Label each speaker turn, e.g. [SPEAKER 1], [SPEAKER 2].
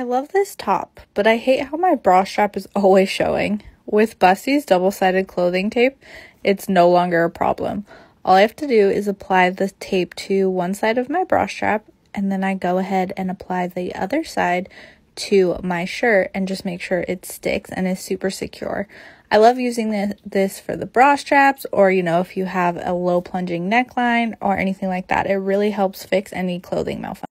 [SPEAKER 1] I love this top, but I hate how my bra strap is always showing. With Busties double-sided clothing tape, it's no longer a problem. All I have to do is apply the tape to one side of my bra strap, and then I go ahead and apply the other side to my shirt and just make sure it sticks and is super secure. I love using this for the bra straps, or if you have a low plunging neckline or anything like that. It really helps fix any clothing malfunction.